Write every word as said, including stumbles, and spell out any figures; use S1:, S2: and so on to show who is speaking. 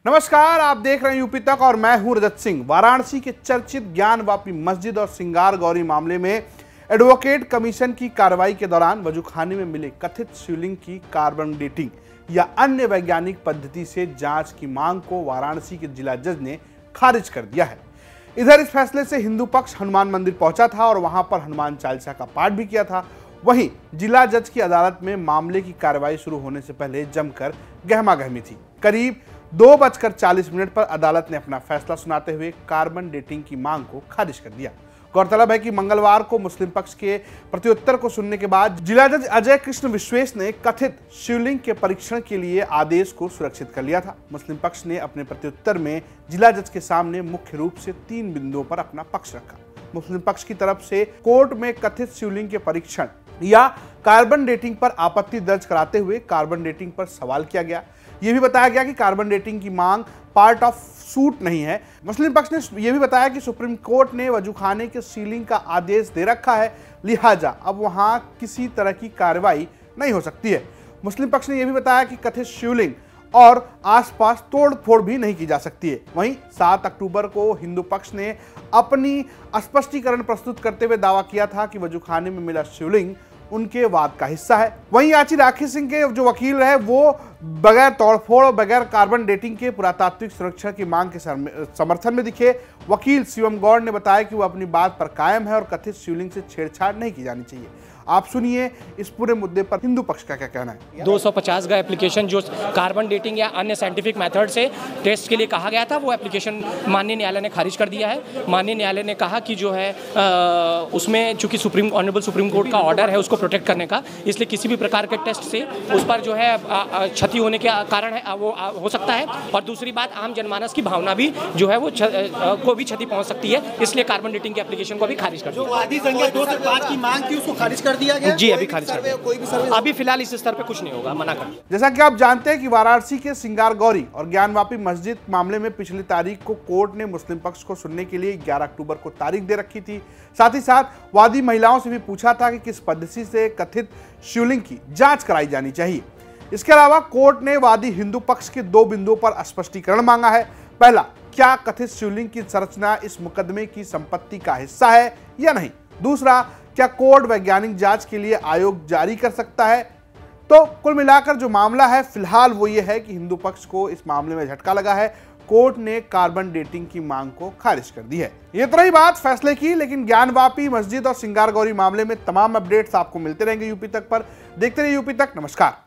S1: नमस्कार, आप देख रहे हैं यूपी तक और मैं हूं रजत सिंह। वाराणसी के चर्चित ज्ञानवापी मस्जिद और सिंगार गौरी मामले में एडवोकेट कमीशन की कार्रवाई के दौरान वजूखाने में मिले कथित शिवलिंग की कार्बन डेटिंग या अन्य वैज्ञानिक पद्धति से जांच की मांग को वाराणसी के जिला जज ने खारिज कर दिया है। इधर इस फैसले से हिंदू पक्ष हनुमान मंदिर पहुंचा था और वहां पर हनुमान चालीसा का पाठ भी किया था। वहीं जिला जज की अदालत में मामले की कार्रवाई शुरू होने से पहले जमकर गहमागहमी थी। करीब दो बजकर चालीस मिनट पर अदालत ने अपना फैसला सुनाते हुए कार्बन डेटिंग की मांग को खारिज कर दिया। गौरतलब है कि मंगलवार को मुस्लिम पक्ष के प्रत्युत्तर को सुनने के बाद जिला जज अजय कृष्ण विश्वेश ने कथित शिवलिंग के परीक्षण के लिए आदेश को सुरक्षित कर लिया था। मुस्लिम पक्ष ने अपने प्रत्युत्तर में जिला जज के सामने मुख्य रूप से तीन बिंदुओं पर अपना पक्ष रखा। मुस्लिम पक्ष की तरफ से कोर्ट में कथित शिवलिंग के परीक्षण या कार्बन डेटिंग पर आपत्ति दर्ज कराते हुए कार्बन डेटिंग पर सवाल किया गया। यह भी बताया गया कि कार्बन डेटिंग की मांग पार्ट ऑफ सूट नहीं है। मुस्लिम पक्ष ने यह भी बताया कि सुप्रीम कोर्ट ने वजूखाने के सीलिंग का आदेश दे रखा है, लिहाजा अब वहां किसी तरह की कार्रवाई नहीं हो सकती है। मुस्लिम पक्ष ने यह भी बताया कि कथित शिवलिंग और आसपास तोड़ फोड़ भी नहीं की जा सकती है। वहीं सात अक्टूबर को हिंदू पक्ष ने अपनी स्पष्टीकरण प्रस्तुत करते हुए दावा किया था कि वजूखाने में मिला शिवलिंग उनके वाद का हिस्सा है। वहीं याची राखी सिंह के जो वकील है वो बगैर तोड़फोड़ और बगैर कार्बन डेटिंग के पुरातात्विक सुरक्षा की मांग के समर्थन में दिखे। वकील शिवम गौड़ ने बताया कि वो अपनी बात पर कायम है और कथित शिवलिंग से छेड़छाड़ नहीं की जानी चाहिए। आप सुनिए इस पूरे मुद्दे पर हिंदू पक्ष का क्या कहना है।
S2: दो सौ पचास का एप्लीकेशन जो कार्बन डेटिंग या अन्य साइंटिफिक मेथड से टेस्ट के लिए कहा गया था, वो एप्लीकेशन माननीय न्यायालय ने खारिज कर दिया है। माननीय न्यायालय ने कहा कि जो है आ, उसमें चूंकि सुप्रीम ऑनरेबल सुप्रीम कोर्ट का ऑर्डर है उसको प्रोटेक्ट करने का, इसलिए किसी भी प्रकार के टेस्ट से उस पर जो है क्षति होने के कारण है वो आ, हो सकता है। और दूसरी बात, आम जनमानस की भावना भी जो है वो छ, आ, को भी क्षति पहुंच सकती है, इसलिए कार्बन डेटिंग के एप्लीकेशन को भी खारिज कर दिया।
S3: जो वादी संख्या दो सौ पाँच की मांग थी उसको खारिज दिया गया?
S2: जी, अभी खारिज कर दिया। कोई भी सर्वे अभी फिलहाल इस स्तर पे कुछ नहीं होगा, मना कर।
S1: जैसा कि आप जानते हैं कि वाराणसी के सिंगार गौरी और ज्ञानवापी मस्जिद मामले में पिछली तारीख को कोर्ट ने मुस्लिम पक्ष को सुनने के लिए ग्यारह अक्टूबर को तारीख दे रखी थी। साथ ही साथ वादी महिलाओं से भी पूछा था कि किस पद्धति से कथित शिवलिंग की जांच कराई जानी चाहिए। इसके अलावा कोर्ट ने वादी हिंदू पक्ष के दो बिंदुओं पर स्पष्टीकरण मांगा है। पहला, क्या कथित शिवलिंग की संरचना इस मुकदमे की संपत्ति का हिस्सा है या नहीं। दूसरा, क्या कोर्ट वैज्ञानिक जांच के लिए आयोग जारी कर सकता है। तो कुल मिलाकर जो मामला है फिलहाल वो ये है कि हिंदू पक्ष को इस मामले में झटका लगा है। कोर्ट ने कार्बन डेटिंग की मांग को खारिज कर दी है। ये तो रही बात फैसले की, लेकिन ज्ञानवापी मस्जिद और सिंगार गौरी मामले में तमाम अपडेट्स आपको मिलते रहेंगे यूपी तक पर। देखते रहिए यूपी तक। नमस्कार।